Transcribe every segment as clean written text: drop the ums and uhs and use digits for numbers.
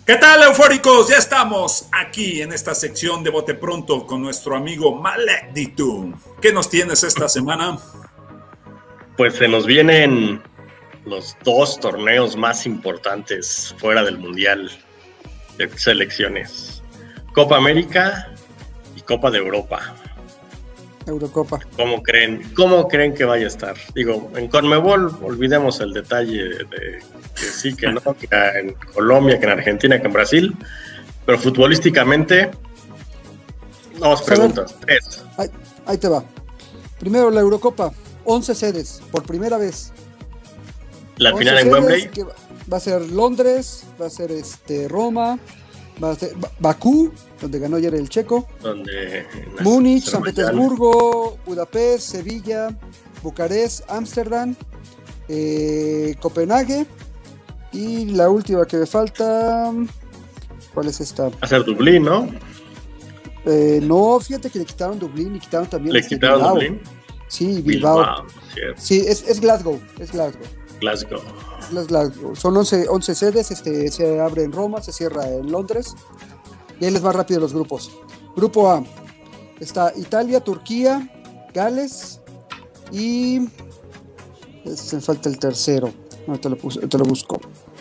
¿Qué tal, eufóricos? Ya estamos aquí en esta sección de Bote Pronto con nuestro amigo Malek Ditu. ¿Qué nos tienes esta semana? Pues se nos vienen los dos torneos más importantes fuera del Mundial de selecciones. Copa América y Copa de Europa. Eurocopa. ¿Cómo creen que vaya a estar? Digo, en Conmebol olvidemos el detalle de que sí, que no, que en Colombia, que en Argentina, que en Brasil, pero futbolísticamente, dos preguntas, tres. Ahí te va. Primero, la Eurocopa, 11 sedes, por primera vez. La final en Wembley. Va a ser Londres, va a ser Roma, va a ser Bakú, donde ganó ayer el checo, Múnich, San Petersburgo, Budapest, Sevilla, Bucarest, Ámsterdam, Copenhague, y la última que me falta, ¿cuál es esta? Va a ser Dublín, ¿no? No, fíjate que le quitaron Dublín y quitaron también ¿Le quitaron Bilbao. Dublín? Sí, Bilbao. Sí, es Glasgow, Glasgow. Son 11 sedes, se abre en Roma, se cierra en Londres. Y ahí les va rápido los grupos. Grupo A está Italia, Turquía, Gales y me falta el tercero. Te lo busco.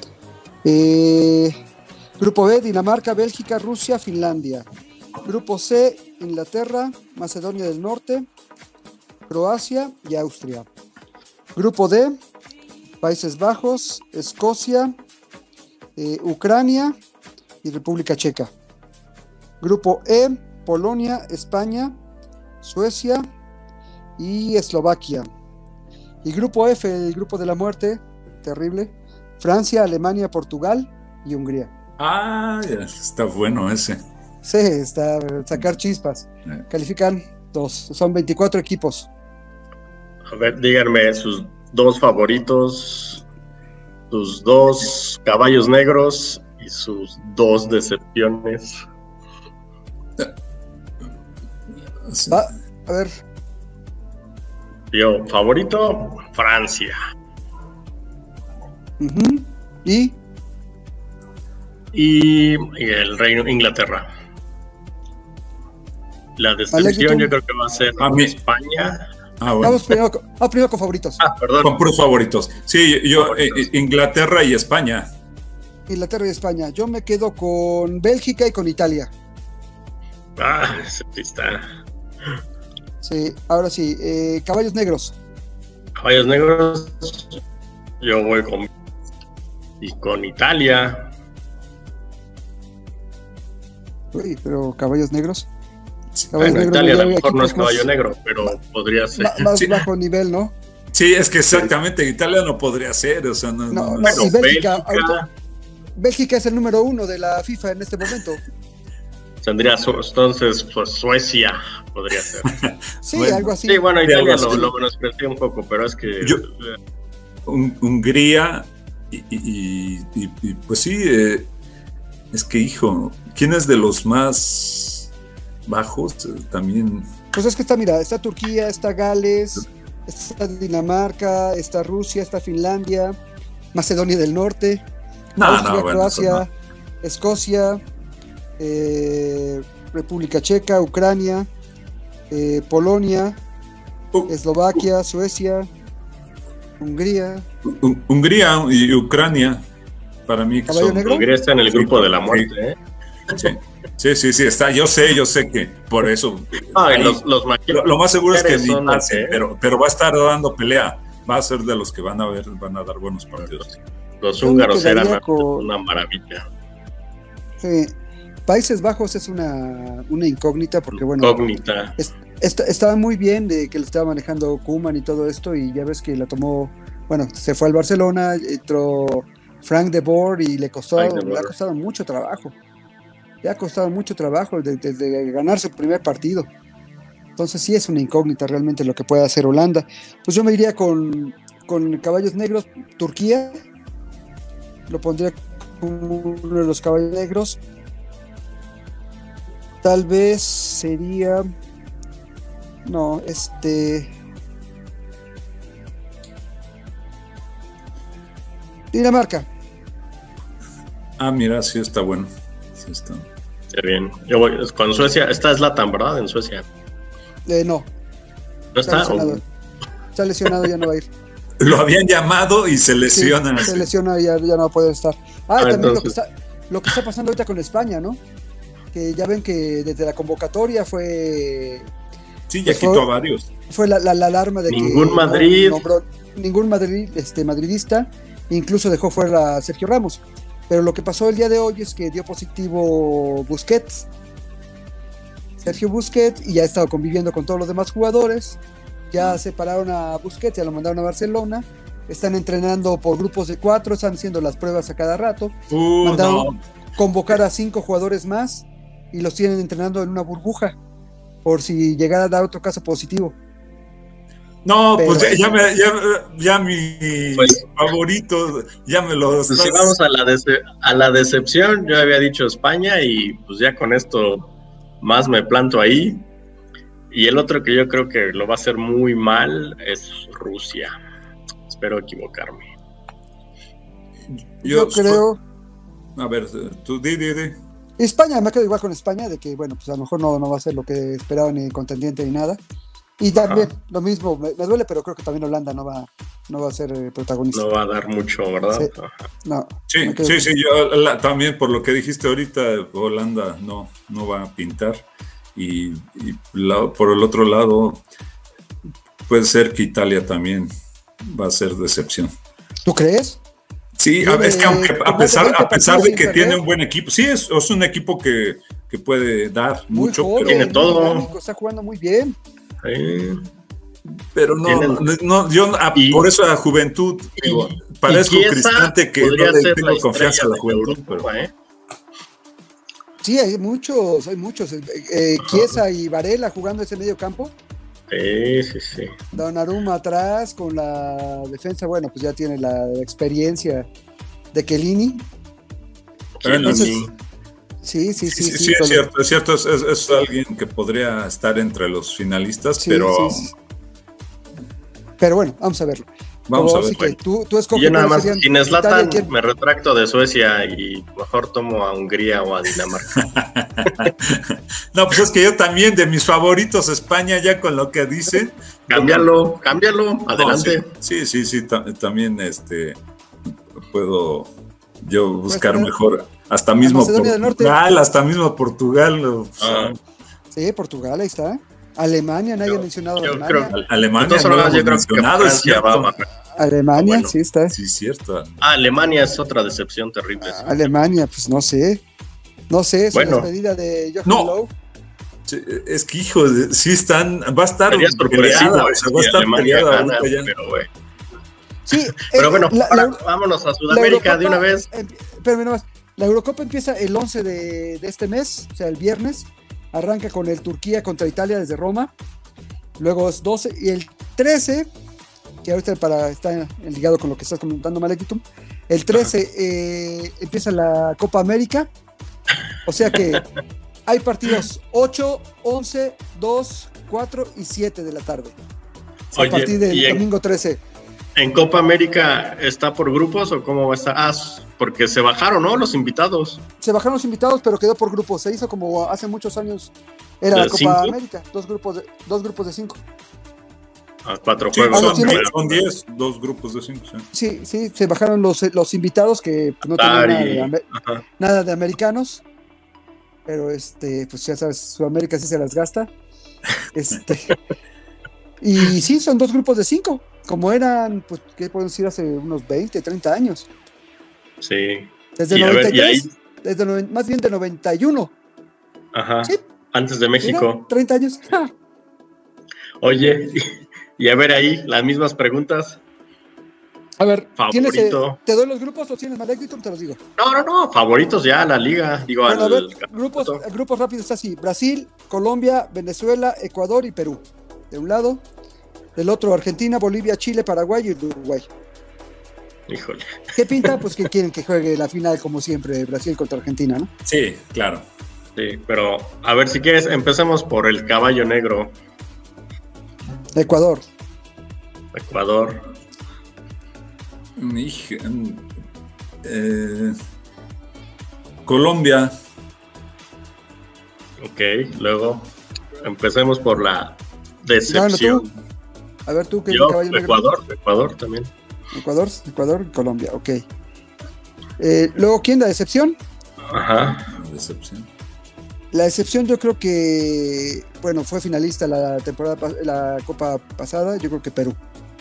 Grupo B, Dinamarca, Bélgica, Rusia, Finlandia. Grupo C, Inglaterra, Macedonia del Norte, Croacia y Austria. Grupo D, Países Bajos, Escocia, Ucrania y República Checa. Grupo E, Polonia, España, Suecia y Eslovaquia. Y grupo F, el grupo de la muerte, terrible, Francia, Alemania, Portugal y Hungría. Ah, ya está bueno ese. Sí, está sacar chispas. Califican 2, son 24 equipos. A ver, díganme sus dos favoritos, sus dos caballos negros y sus dos decepciones. A ver. Yo, favorito, Francia. ¿Y el Reino Inglaterra. La decepción yo creo que va a ser España. Bueno. Vamos primero con favoritos. Perdón. Con puros favoritos. Sí, yo Inglaterra y España. Inglaterra y España. Yo me quedo con Bélgica y con Italia. Sí está. Sí, ahora sí. Caballos negros. Caballos negros. Yo voy con Italia. Uy, pero caballos negros. Bueno, Italia a lo mejor no es caballo negro, pero podría ser. Más bajo nivel, ¿no? Sí, es que exactamente, Italia no podría ser, o sea, no. Bueno, y Bélgica es el número 1 de la FIFA en este momento. Tendría entonces, pues Suecia podría ser. Sí, bueno, algo así. Sí, bueno, Italia lo menosprecié un poco, pero es que... Hungría y pues sí, es que hijo, ¿quién es de los más bajos también? Pues es que está Turquía, está Gales, está Dinamarca, está Rusia, está Finlandia, Macedonia del Norte, Austria, Croacia, Escocia, República Checa, Ucrania, Polonia, Eslovaquia, Suecia, Hungría. Hungría y Ucrania, para mí. Hungría está en el grupo de la muerte, ¿eh? Sí, está. Yo sé que por eso. Lo más seguro es que ni pase, pero va a estar dando pelea. Va a ser de los que van a dar buenos partidos. Los húngaros eran una maravilla. Sí. Países Bajos es una incógnita porque, bueno, estaba muy bien de que lo estaba manejando Koeman y todo esto, y ya ves que la tomó, bueno, se fue al Barcelona, entró Frank de Boer y le ha costado mucho trabajo. Le ha costado mucho trabajo desde ganar su primer partido. Entonces sí es una incógnita realmente lo que puede hacer Holanda. Pues yo me iría con caballos negros, Turquía, lo pondría como uno de los caballos negros. Tal vez sería... No, Dinamarca. Ah, mira, sí está bueno. Sí está. Qué bien. Yo voy con Suecia. Esta es Zlatan, ¿verdad? En Suecia. No. ¿No está? Está lesionado, ya no va a ir. Lo habían llamado y se lesiona. Sí, se lesiona y ya no va a poder estar. También entonces... lo que está pasando ahorita con España, ¿no? Que ya ven que desde la convocatoria fue... Sí, ya quitó a varios. Fue la alarma de ningún que Madrid. Ningún madridista, incluso dejó fuera a Sergio Ramos. Pero lo que pasó el día de hoy es que dio positivo Busquets, Sergio Busquets, y ya ha estado conviviendo con todos los demás jugadores. Ya separaron a Busquets, ya lo mandaron a Barcelona. Están entrenando por grupos de 4, están haciendo las pruebas a cada rato. Mandaron convocar a 5 jugadores más y los tienen entrenando en una burbuja por si llegara a dar otro caso positivo. No, pero, pues ya mi favorito, ya me lo... Pues si vamos a la decepción, yo había dicho España y pues ya con esto más me planto ahí. Y el otro que yo creo que lo va a hacer muy mal es Rusia. Espero equivocarme. Yo creo... A ver, tú di. España, me quedo igual con España, de que bueno, pues a lo mejor no va a ser lo que esperaban ni contendiente ni nada. Y también lo mismo, me duele, pero creo que también Holanda no va a ser protagonista. No va a dar mucho, ¿verdad? Sí, no, sí, yo también por lo que dijiste ahorita, Holanda no va a pintar. Y por el otro lado, puede ser que Italia también va a ser decepción. ¿Tú crees? Sí, es que a pesar de que tiene un buen equipo, sí, es un equipo que puede dar muy mucho. Joven, tiene todo. Dinámico, está jugando muy bien. Sí. Pero no, yo por eso la juventud, digo, parezco cristante que no le tengo confianza a la juventud. Pero... Sí, hay muchos. Chiesa y Varela jugando ese medio campo. Sí. Donnarumma atrás con la defensa, bueno, pues ya tiene la experiencia de Chiellini. Entonces, sí, es cierto, es alguien que podría estar entre los finalistas, pero... Sí. Pero bueno, vamos a verlo. Vamos a ver. Que tú escoges. Yo nada más, sin Zlatan, me retracto de Suecia y mejor tomo a Hungría o a Dinamarca. No, pues es que yo también, de mis favoritos, España, ya con lo que dice. Cámbialo, adelante. No, sí, también puedo yo buscar mejor. Hasta mismo Portugal. Sí, Portugal, ahí está. Alemania, nadie ha mencionado Alemania. Alemania, sí está. Sí, cierto. Alemania es otra decepción terrible. Alemania, pues no sé, es la despedida de Joachim Löw. Sí, es que, hijo, sí va a estar peleada, va a estar peleada. Sí, pero bueno, vámonos a Sudamérica de una vez. Pero nomás, la Eurocopa empieza el 11 de este mes, o sea, el viernes. Arranca con el Turquía contra Italia desde Roma. Luego es 12 y el 13, que ahorita está ligado con lo que estás comentando, Malekitum. El 13 empieza la Copa América. O sea que hay partidos 8, 11, 2, 4 y 7 de la tarde. A partir del domingo 13. ¿En Copa América está por grupos o cómo va a estar? Porque se bajaron, ¿no? Los invitados. Se bajaron los invitados, pero quedó por grupos. Se hizo como hace muchos años. Era la Copa América. Dos grupos de 5. 4 juegos. Son 10, 2 grupos de 5. Sí, se bajaron los invitados que no tenían nada de americanos. Pero pues ya sabes, Sudamérica sí se las gasta. Y sí, son 2 grupos de 5. Como eran, pues, ¿qué podemos decir? Hace unos 20, 30 años. Sí. Desde el 93, más bien de 91. Ajá. ¿Sí? Antes de México. Mira, 30 años. ¡Ja! Oye, y a ver ahí, las mismas preguntas. A ver, ¿te doy los grupos o tienes Malekitum? Te los digo. No, favoritos ya, la liga. A ver, grupos rápidos así: Brasil, Colombia, Venezuela, Ecuador y Perú. De un lado. Del otro, Argentina, Bolivia, Chile, Paraguay y Uruguay. Híjole. ¿Qué pinta? Pues que quieren que juegue la final, como siempre, Brasil contra Argentina, ¿no? Sí, claro. Sí, pero a ver, si quieres, empecemos por el caballo negro. Ecuador. Colombia. Ok, luego empecemos por la decepción. A ver tú, ¿qué Yo, Ecuador también. Ecuador y Colombia, ok. Luego, ¿quién? ¿La decepción? Ajá. La decepción yo creo que, bueno, fue finalista la Copa pasada, yo creo que Perú.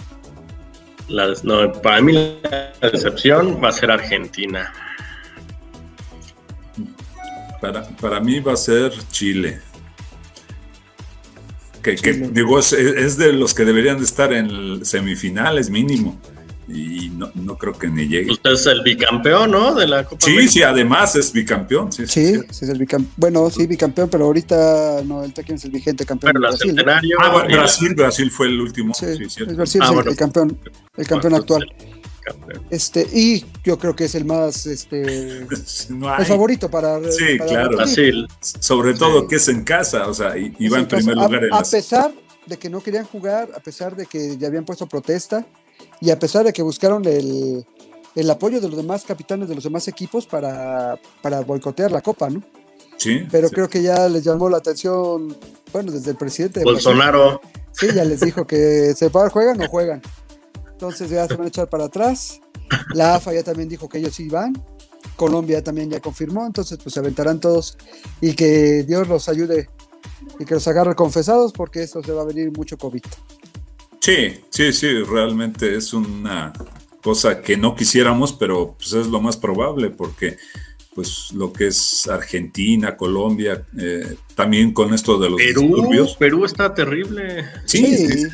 No, para mí la decepción va a ser Argentina. Para mí va a ser Chile. Chile. Digo, es de los que deberían de estar en semifinales mínimo. Y no creo que ni llegue. Usted es el bicampeón, ¿no? De la Copa América. Sí, además es bicampeón. Sí, es el bicampeón. Bueno, sí, bicampeón, pero ahorita no, quién es el vigente campeón. Pero Brasil, centenario. Bueno, Brasil fue el último. Sí, es Brasil, bueno, el campeón actual. Y yo creo que es el más el favorito para claro. Brasil. Sobre todo que es en casa, o sea, iba en primer lugar. A pesar de que no querían jugar, a pesar de que ya habían puesto protesta y a pesar de que buscaron el apoyo de los demás capitanes de los demás equipos para boicotear la Copa, ¿no? Sí. Pero creo que ya les llamó la atención, bueno, desde el presidente de Bolsonaro. Brasil, sí, ya les dijo que juegan o juegan. Entonces ya se van a echar para atrás. La AFA ya también dijo que ellos sí van. Colombia también ya confirmó. Entonces pues se aventarán todos y que Dios los ayude y que los agarre confesados porque esto se va a venir mucho COVID. Sí, realmente es una cosa que no quisiéramos, pero pues es lo más probable porque pues lo que es Argentina, Colombia, también con esto de los disturbios. Perú está terrible. Sí,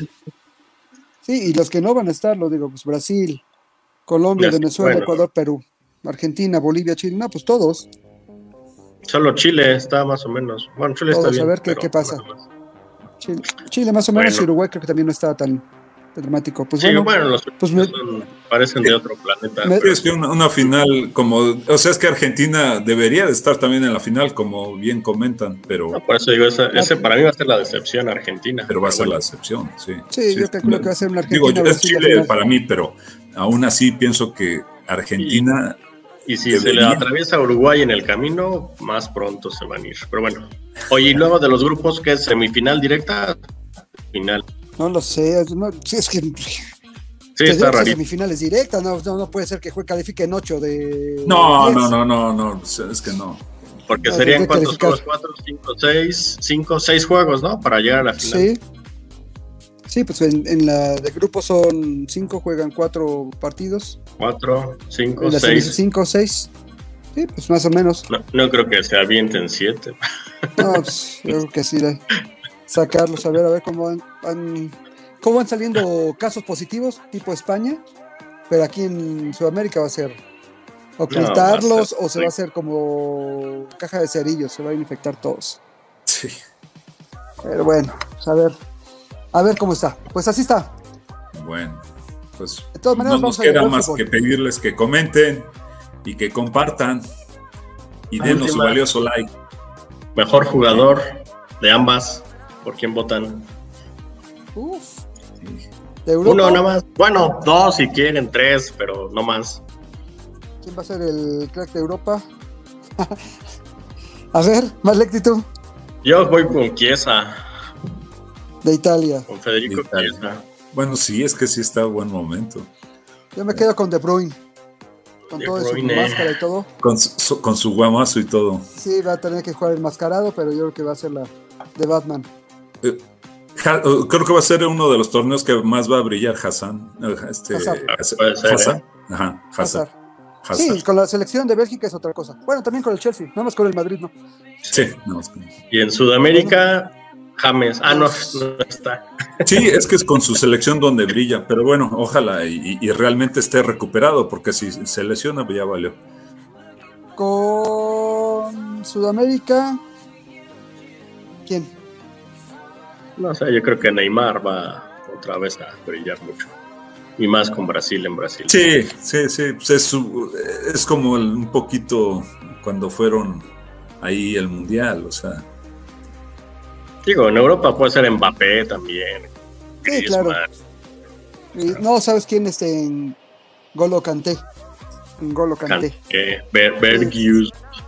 y los que no van a estar, lo digo, pues Brasil, Colombia, Venezuela, Ecuador, Perú, Argentina, Bolivia, Chile, no, pues todos. Solo Chile está más o menos. Bueno, Chile todos, está bien. A ver qué pasa. Chile más o menos, y Uruguay creo que también no está tan dramático. Pues sí, bueno, los parecen de otro planeta. Es que una final o sea, es que Argentina debería de estar también en la final, como bien comentan, pero... No, por eso digo, ese para mí va a ser la decepción Argentina. Pero va a ser la decepción, sí. Sí, yo creo que va a ser una Argentina. Digo, es Chile para mí, pero aún así pienso que Argentina... Y si se le atraviesa a Uruguay en el camino, más pronto se van a ir. Pero bueno. Oye, y luego de los grupos, ¿qué es? ¿Semifinal directa? Final. No lo sé. Es que... Sí, está raro. Semifinales directas. No puede ser que califiquen 8 de... No. Es que no. Porque serían ¿cuántos juegos? 4, 5, 6 juegos, ¿no? Para llegar a la final. Sí, pues en la de grupo son 5, juegan 4 partidos. 4, 5, 6. 5, 6. Sí, pues más o menos. No creo que se avienten 7. No, pues yo creo que sí. Sacarlos, a ver cómo van saliendo casos positivos, tipo España. Pero aquí en Sudamérica va a ser ocultarlos o se va a hacer como caja de cerillos, se van a infectar todos. Sí. Pero bueno, pues a ver cómo está. Pues así está. Bueno, pues de todas maneras, no nos queda más que pedirles que comenten y que compartan y denos su valioso like. Mejor jugador de ambas. ¿Por quién votan? ¿De Europa? Uno nada más. Bueno, 2 si quieren, 3, pero no más. ¿Quién va a ser el crack de Europa? A ver, Marlecti, tú. Yo voy con Chiesa. De Italia. Con Federico Chiesa. Bueno, sí, es que sí está en buen momento. Yo me quedo con De Bruyne. Con todo su máscara y todo. Con su guamazo y todo. Sí, va a tener que jugar enmascarado, pero yo creo que va a ser la de Batman. Creo que va a ser uno de los torneos que más va a brillar Hazard. Hazard. Ajá, Hazard. Sí, con la selección de Bélgica es otra cosa. Bueno, también con el Chelsea, nada más con el Madrid, ¿no? Sí, nada más con... Y en Sudamérica, James. No está. Sí, es que es con su selección donde brilla, pero bueno, ojalá y realmente esté recuperado, porque si se lesiona, ya valió. Con Sudamérica, ¿quién? No sé, yo creo que Neymar va otra vez a brillar mucho. Y más con Brasil en Brasil. Sí, pues es como un poquito cuando fueron ahí el Mundial, o sea. Digo, en Europa puede ser Mbappé también. Sí, claro. No, ¿sabes quién en Golo Kanté? En Golo Kanté. Bergius.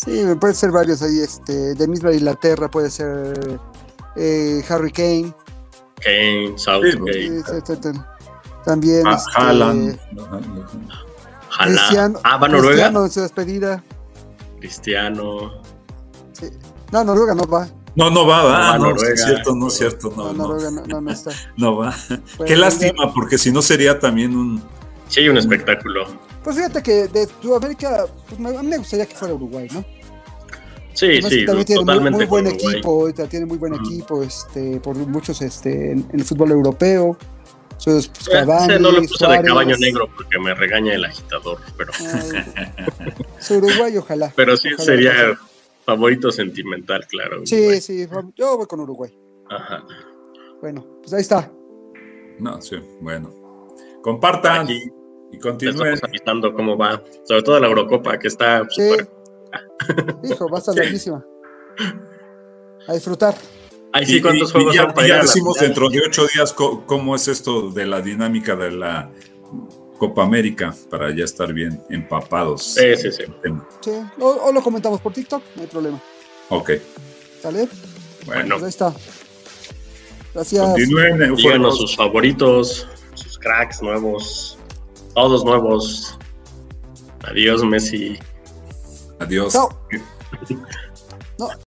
Sí, puede ser varios ahí, de misma Inglaterra puede ser Harry Kane. Southgate. También Haaland. Cristiano. ¿Va Noruega? Cristiano en su despedida. Cristiano. Sí. No, Noruega no va. No va, no, Noruega. Es cierto, no es cierto. Noruega no está. No va. Pues, Qué lástima, porque si no sería también un... Sí, un espectáculo. Pues fíjate que de Sudamérica, pues a mí me gustaría que fuera Uruguay, ¿no? Sí, también tiene totalmente muy buen Uruguay. equipo, tiene muy buen equipo, por muchos en el fútbol europeo. Pues, Cavani, No lo puse Suárez. de caballo negro porque me regaña el agitador, pero... Uruguay, ojalá. Pero sí ojalá sería favorito sentimental, claro. Uruguay. Sí, yo voy con Uruguay. Ajá. Bueno, pues ahí está. No, sí, bueno. Compartan Aquí y continúen. estamos avisando cómo va, sobre todo la Eurocopa, que está súper... Hijo, va a estar larguísima. A disfrutar. Ahí sí, ¿cuántos juegos ya para ir a la decimos final? dentro de 8 días cómo es esto de la dinámica de la Copa América para ya estar bien empapados. Sí. Sí, o lo comentamos por TikTok, no hay problema. Ok. ¿Sale? Bueno. Pues ahí está. Gracias. Continúen. Díganos sus favoritos, sus cracks nuevos, todos nuevos. Adiós, Messi. Adiós. Chao. No.